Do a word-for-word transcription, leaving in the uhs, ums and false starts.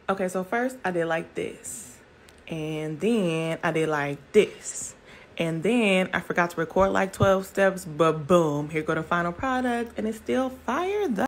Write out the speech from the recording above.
Okay, so first I did like this. And then I did like this. And then I forgot to record like twelve steps, but boom, here go the final product. And it's still fire though.